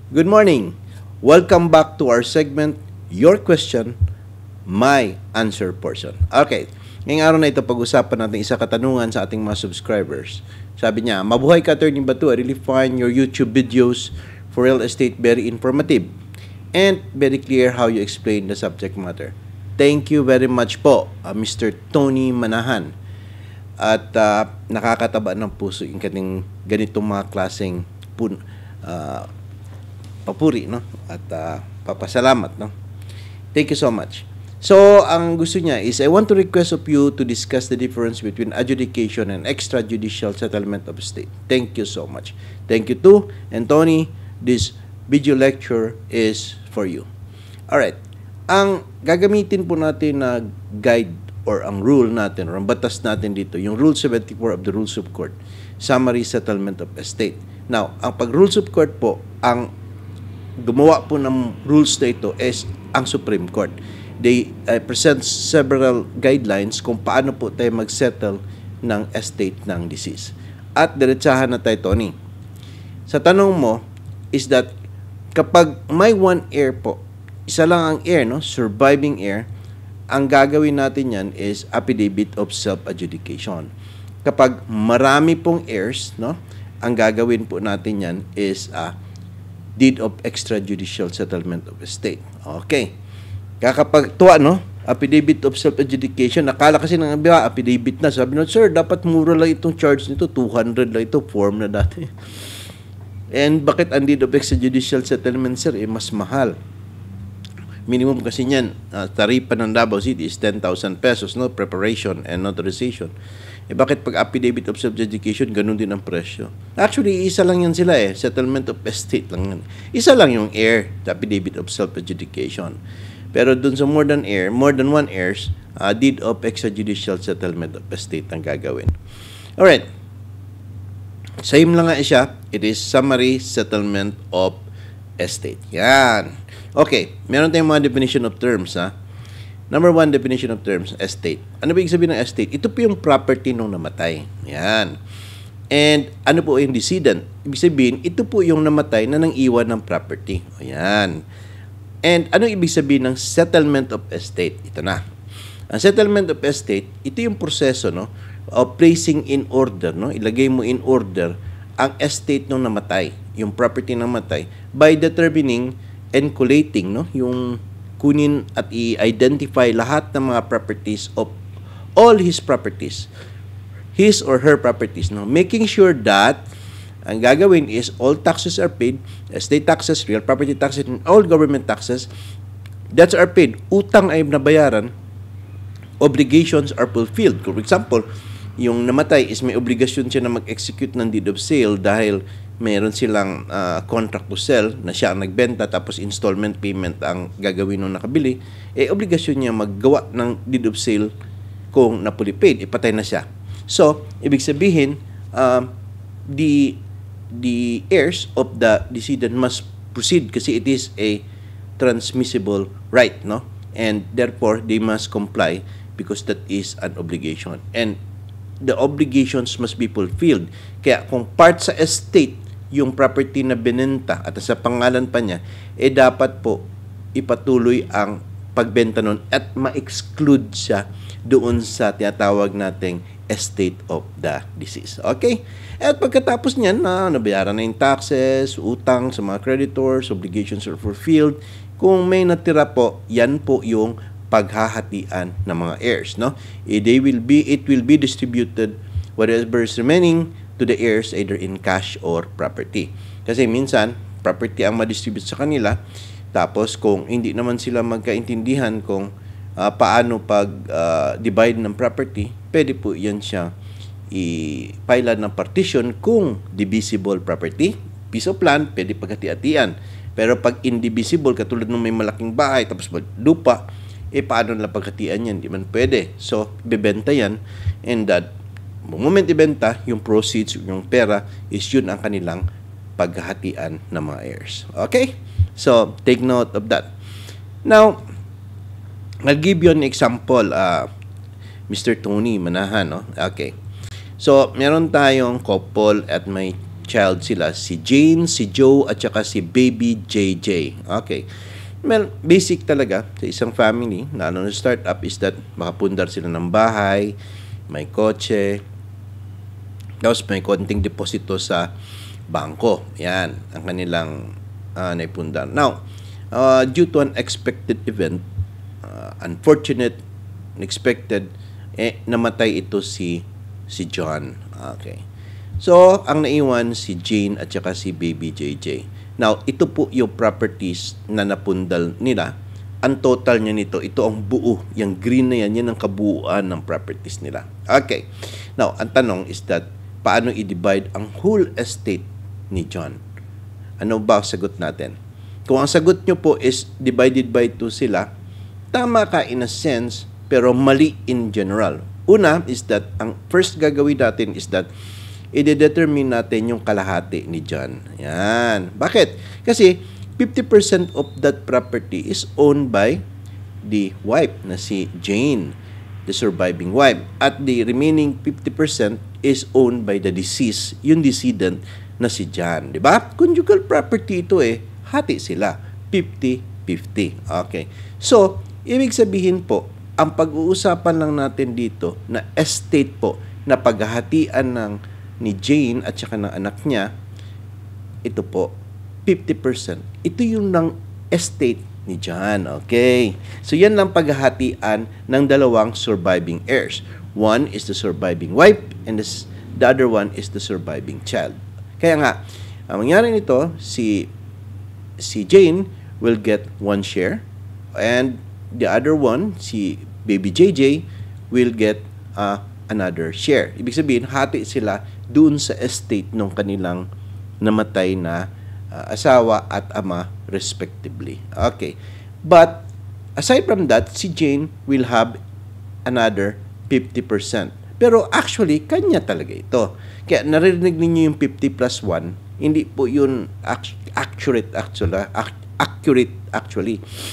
Good morning. Welcome back to our segment, Your Question, My Answer portion. Okay. Ngayong araw na ito, pag-usapan natin isa katanungan sa ating mga subscribers. Sabi niya, mabuhay ka, Attorney Batu. I really find your YouTube videos for real estate very informative and very clear how you explain the subject matter. Thank you very much po, Mr. Tony Manahan. At nakakataba ng puso yung kaning ganitong mga klaseng papuri, no? At papasalamat, no? Thank you so much. So, ang gusto niya is, I want to request of you to discuss the difference between adjudication and extrajudicial settlement of estate. Thank you so much. Thank you too. And Tony, this video lecture is for you. Alright. Ang gagamitin po natin na guide or ang rule natin or ang batas natin dito, yung Rule 74 of the Rules of Court, Summary Settlement of Estate. Now, ang pag-Rules of Court po, ang gumawa po ng rules na ito is ang Supreme Court. They present several guidelines kung paano po tayo mag-settle ng estate ng deceased. At diretsahan na tayo, Tony. Sa tanong mo is that kapag may one heir po, isa lang ang heir, no? Surviving heir, ang gagawin natin yan is affidavit of self-adjudication. Kapag marami pong heirs, no? Ang gagawin po natin yan is deed of extrajudicial settlement of estate. Okay. Kakapagtuwa, no? Affidavit of self-adjudication. Nakala kasi ng iba, affidavit na. Sabi na, sir, dapat mura lang itong charge nito. 200 lang ito. Form na dati. And bakit ang deed of extrajudicial settlement, sir, mas mahal? Minimum kasi niyan, taripa ng Davao City is 10,000 pesos, no? Preparation and notarization. Bakit pag affidavit of self-adjudication, ganun din ang presyo? Actually, isa lang yan sila Settlement of estate lang yan. Isa lang yung heir, the affidavit of self-adjudication. Pero dun sa more than one heirs, deed of extrajudicial settlement of estate ang gagawin. Alright. Same lang nga siya. It is summary settlement of estate. Yan. Okay. Meron tayong mga definition of terms, Number one definition of terms, estate. Ano ba ibig sabihin ng estate? Ito po yung property nung namatay. Yan. And ano po yung decedent? Ibig sabihin, ito po yung namatay na nang iwan ng property. Ayan. And ano ibig sabihin ng settlement of estate? Ito na. Ang settlement of estate, ito yung proseso, no, of placing in order, no? Ilagay mo in order ang estate nung namatay, yung property ng namatay, by determining and collating, no, yung kunin at i-identify lahat ng mga properties of all his properties, his or her properties, no, making sure that ang gagawin is all taxes are paid, estate taxes, real property taxes, and all government taxes that are paid. Utang ay nabayaran, obligations are fulfilled. For example, yung namatay is may obligasyon siya na mag-execute ng deed of sale dahil mayroon silang contract to sell na siya ang nagbenta tapos installment payment ang gagawin nung nakabili, obligasyon niya maggawa ng deed of sale kung napuli paid, ipatay na siya. So, ibig sabihin, the heirs of the decedent must proceed kasi it is a transmissible right, no? And therefore, they must comply because that is an obligation. And the obligations must be fulfilled. Kaya kung part sa estate yung property na binenta at sa pangalan pa niya, dapat po ipatuloy ang pagbenta nun at ma-exclude siya doon sa tinatawag nating estate of the deceased. Okay? At pagkatapos niyan, nabayaran na yung taxes, utang sa mga creditors, obligations are fulfilled. Kung may natira po, yan po yung paghahatian ng mga heirs, no? It will be distributed whatever is remaining to the heirs either in cash or property. Kasi minsan, property ang ma-distribute sa kanila, tapos kung hindi naman sila magkaintindihan kung paano pag-divide ng property, pwede po yan siya i-file ng partition kung divisible property. Piece of land, pwede paghati-hatian. Pero pag indivisible, katulad ng may malaking bahay, tapos lupa, paano nila paghatian yan? Di man pwede. So, bebenta yan. And that, moment ibenta, yung proceeds, yung pera, is yun ang kanilang paghahatian ng mga heirs. Okay? So, take note of that. Now, I'll give you an example, Mr. Tony Manahan, no? Okay. So, meron tayong couple at may child sila, si Jane, si Joe, at saka si baby JJ. Okay. Well, basic talaga sa isang family, lalo na startup, is that makapundar sila ng bahay, may kotse, tapos may konting deposito sa bangko. Yan, ang kanilang naipundar. Now, due to an expected event, unfortunate, unexpected, namatay ito si John. Okay. So, ang naiwan si Jane at saka si baby JJ. Now, ito po yung properties na napundal nila. Ang total niya nito, ito ang buo. Yung green na yan, yan ang kabuuan ng properties nila. Okay. Now, ang tanong is that, paano i-divide ang whole estate ni John? Ano ba ang sagot natin? Kung ang sagot nyo po is divided by 2 sila, tama ka in a sense, pero mali in general. Una is that, ang first gagawin natin is that, i-determine natin yung kalahati ni John. Yan. Bakit? Kasi 50% of that property is owned by the wife na si Jane, the surviving wife. At the remaining 50% is owned by the deceased, yung decedent na si John. Diba? Conjugal property ito hati sila. 50-50. Okay. So, ibig sabihin po, ang pag-uusapan lang natin dito na estate po na paghahatian ni Jane at saka ng anak niya, ito po, 50%. Ito yung ng estate ni John. Okay. So, yan lang paghahatian ng dalawang surviving heirs. One is the surviving wife and the other one is the surviving child. Kaya nga, ang mangyari nito, si Jane will get 1 share and the other one, si baby JJ, will get another share. Ibig sabihin, hati sila doon sa estate ng kanilang namatay na asawa at ama respectively. Okay. But, aside from that, si Jane will have another 50%. Pero actually, kanya talaga ito. Kaya naririnig ninyo yung 50 plus 1, hindi po yun accurate actually.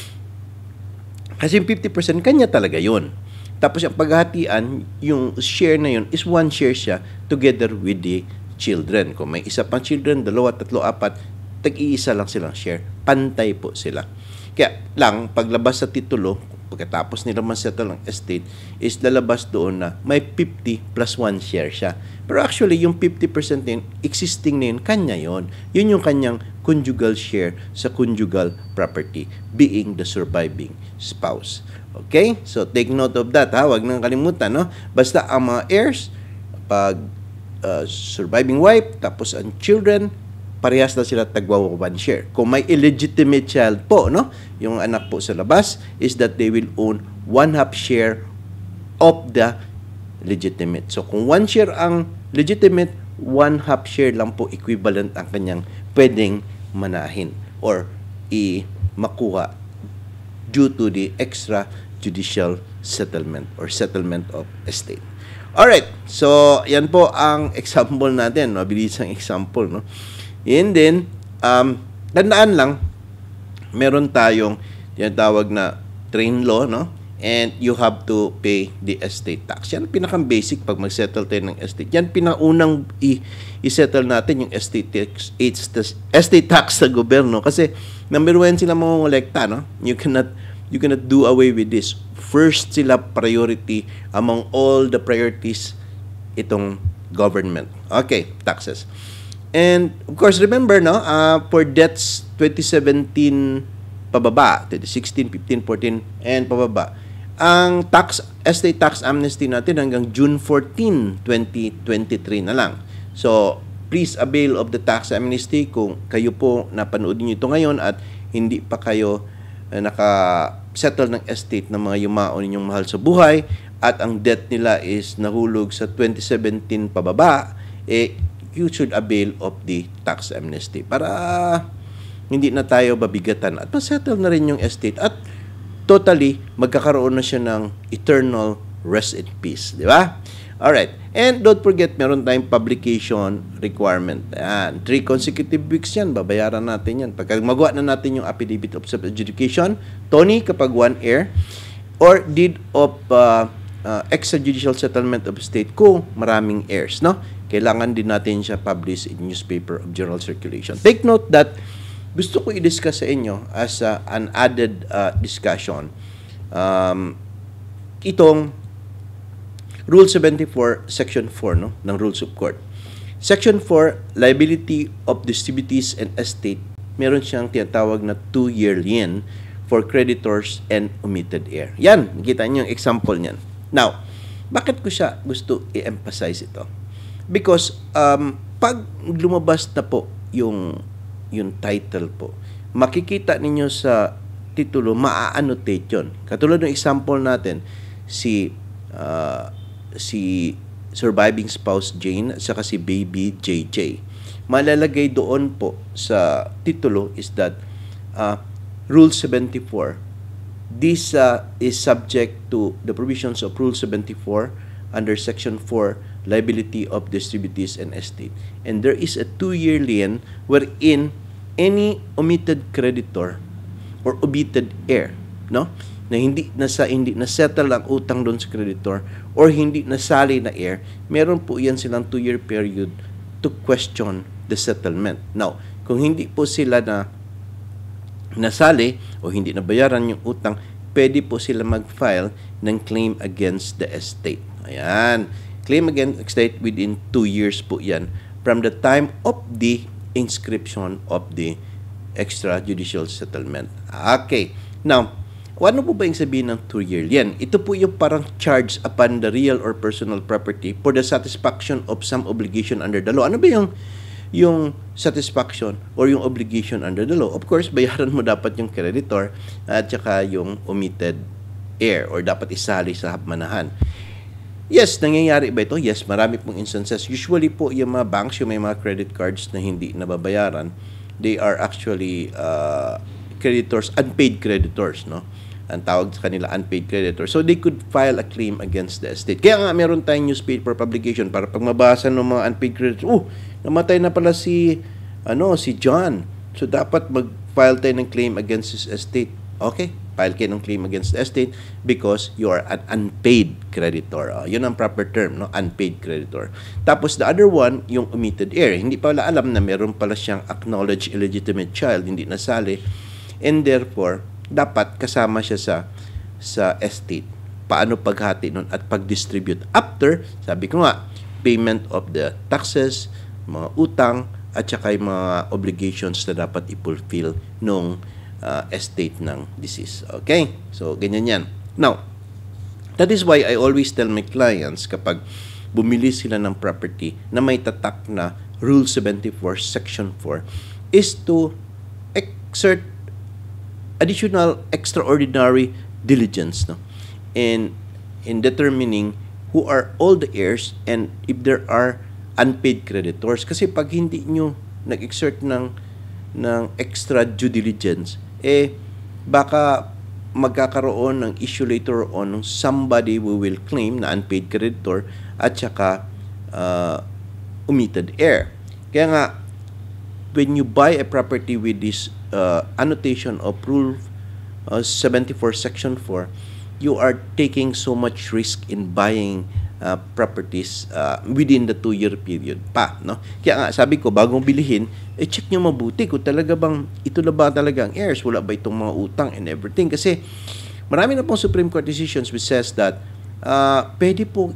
Kasi yung 50% kanya talaga yun. Tapos yung paghahatian, yung share na yun is 1 share siya together with the children. Kung may isa pang children, 2, 3, 4, tag-iisa lang silang share. Pantay po sila. Kaya lang, paglabas sa titulo, pagkatapos nila man-settle ng estate, is lalabas doon na may 50 plus 1 share siya. Pero actually, yung 50% din, existing na yun, kanya yun. Yun yung kanyang conjugal share sa conjugal property, being the surviving spouse. Okay? So, take note of that, ha? Huwag nang kalimutan, no? Basta ang mga heirs, pag surviving wife, tapos ang children, parehas na sila tagwa 1 share. Kung may illegitimate child po, no? Yung anak po sa labas, is that they will own 1/2 share of the legitimate. So, kung 1 share ang legitimate, 1/2 share lang po equivalent ang kanyang pwedeng manahin or makuha due to the extrajudicial settlement or settlement of estate. Alright, so yan po ang example natin, mabilisang example, no? And then, tandaan lang, meron tayong tinatawag na train law, no? And you have to pay the estate tax. Yan pinakang basic pag mag-settle tayo ng estate. Yan pinaunang i-settle natin yung estate tax sa gobyerno. Kasi number 1 sila mangongolekta, no? You cannot do away with this. First sila priority among all the priorities itong government. Okay, taxes. And of course, remember, no, for debts 2017 pababa, 2016, 15, 14, and pababa, ang estate tax amnesty natin hanggang June 14, 2023 na lang. So, please avail of the tax amnesty kung kayo po napanood niyo ito ngayon at hindi pa kayo naka-settle ng estate ng mga yumao ninyong mahal sa buhay at ang debt nila is nahulog sa 2017 pababa, you should avail of the tax amnesty para hindi na tayo babigatan at ma-settle na rin yung estate at totally magkakaroon na siya ng eternal rest in peace, di ba? Alright, and don't forget meron tayong publication requirement. Ayan, 3 consecutive weeks yan, babayaran natin yan. Pagka magawa na natin yung affidavit of self-adjudication, Tony, kapag 1 heir, or deed of extrajudicial settlement of estate kung maraming heirs, no? kailangan din natin siya publish in newspaper of general circulation. Take note that gusto ko i-discuss sa inyo as an added discussion itong Rule 74, Section 4 no, ng Rules of Court. Section 4, Liability of Distributaries and Estate, meron siyang tinatawag na 2-year lien for creditors and omitted heir. Yan, kita niyo yung example niyan. Now, bakit ko siya gusto i-emphasize ito? Because pag lumabas na po yung title po, makikita ninyo sa titulo, maa-annotate yun. Katulad ng example natin, si surviving spouse Jane at saka si baby JJ. Malalagay doon po sa titulo is that Rule 74, this is subject to the provisions of Rule 74 under Section 4, Liability of Distributaries and Estate. And there is a 2-year lien wherein any omitted creditor or omitted heir, no, na hindi na-settle ang utang doon sa creditor or hindi nasali na heir, meron po yan silang 2-year period to question the settlement. Now, kung hindi po sila na nasali o hindi nabayaran yung utang, pwede po sila mag-file ng claim against the estate. Ayan. Claim against estate within 2 years po yan from the time of the inscription of the extrajudicial settlement. Okay. Now, ano po ba yung sabihin ng 2-year lien? Ito po yung parang charge upon the real or personal property for the satisfaction of some obligation under the law. Ano ba yung satisfaction or yung obligation under the law? Of course, bayaran mo dapat yung creditor at saka yung omitted heir or dapat isali sa manahan. Yes, nangyayari ba ito? Yes, marami pong instances. Usually po yung mga banks, yung may mga credit cards na hindi nababayaran, they are actually creditors, unpaid creditors, no? Ang tawag sa kanila unpaid creditors. So they could file a claim against the estate. Kaya nga meron tayong newspaper publication para pag mabasa ng mga unpaid creditors, namatay na pala si John. So dapat mag-file tayo ng claim against his estate. Okay, file kayo ng claim against the estate because you are an unpaid creditor. Yun ang proper term, no? Unpaid creditor. Tapos the other one, yung omitted heir. Hindi pala alam na meron pala siyang acknowledged illegitimate child, hindi nasali, and therefore dapat kasama siya sa estate. Paano paghati nun at pag-distribute after, sabi ko nga, payment of the taxes, mga utang, at saka yung mga obligations na dapat i-fulfill nung estate ng deceased. Okay? So, ganyan yan. Now, that is why I always tell my clients kapag bumili sila ng property na may tatak na Rule 74, Section 4, is to exert additional extraordinary diligence, no, in determining who are all the heirs and if there are unpaid creditors. Kasi pag hindi nyo nag-exert ng extra due diligence, baka magkakaroon ng issue later on ng somebody who will claim na unpaid creditor at saka omitted heir. Kaya nga, when you buy a property with this annotation of Rule 74, Section 4, you are taking so much risk in buying properties within the 2-year period pa, no? Kaya nga, sabi ko, bagong bilihin, check nyo mabuti kung talaga bang, ito na ba talaga ang heirs, wala ba itong mga utang and everything. Kasi, marami na pong Supreme Court decisions which says that pwede po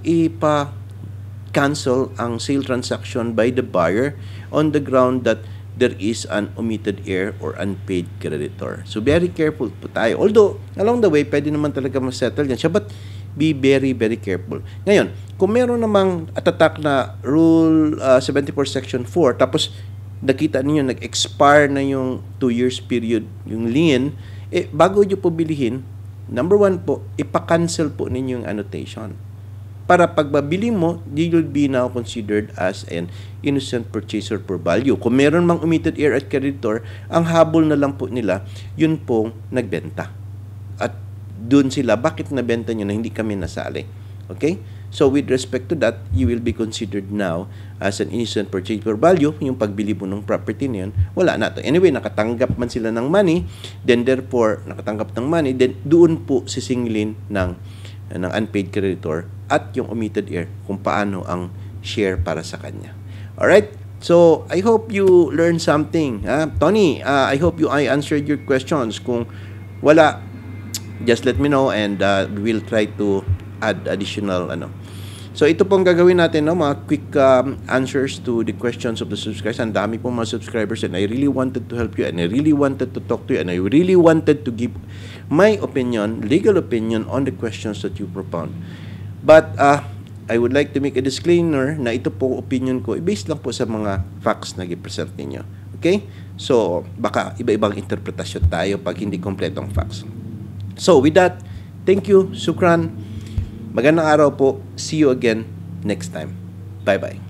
cancel ang sale transaction by the buyer on the ground that there is an omitted heir or unpaid creditor. So, very careful po tayo. Although, along the way, pwede naman talaga ma-settle yan siya, but be very, very careful. Ngayon, kung meron namang atatak na Rule 74 Section 4, tapos nakita ninyo, nag-expire na yung 2 years period, yung lien, bago nyo po bilihin, number 1 po, ipa-cancel po ninyo yung annotation. Para pag mabili mo, you will be now considered as an innocent purchaser for value. Kung meron mang omitted heir at creditor, ang habol na lang po nila, yun pong nagbenta. At doon sila, bakit nabenta nyo na hindi kami nasali? Okay? So, with respect to that, you will be considered now as an innocent purchaser for value. Yung pagbili mo ng property na yun, wala na to. Anyway, nakatanggap man sila ng money, then therefore, nakatanggap ng money, then doon po sisingilin ng unpaid creditor at yung omitted heir kung paano ang share para sa kanya. Alright? So, I hope you learned something. Tony, I hope I answered your questions. Kung wala, just let me know and we will try to add additional So ito pong gagawin natin, mga quick answers to the questions of the subscribers. Ang dami pong mga subscribers and I really wanted to help you and I really wanted to talk to you and I really wanted to give my opinion, legal opinion on the questions that you propound. But I would like to make a disclaimer na ito po opinion ko, based lang po sa mga facts na i-present ninyo. Okay? So, baka iba-ibang interpretasyon tayo pag hindi kompletong facts. So, with that, thank you, Sukran. Magandang araw po. See you again next time. Bye-bye.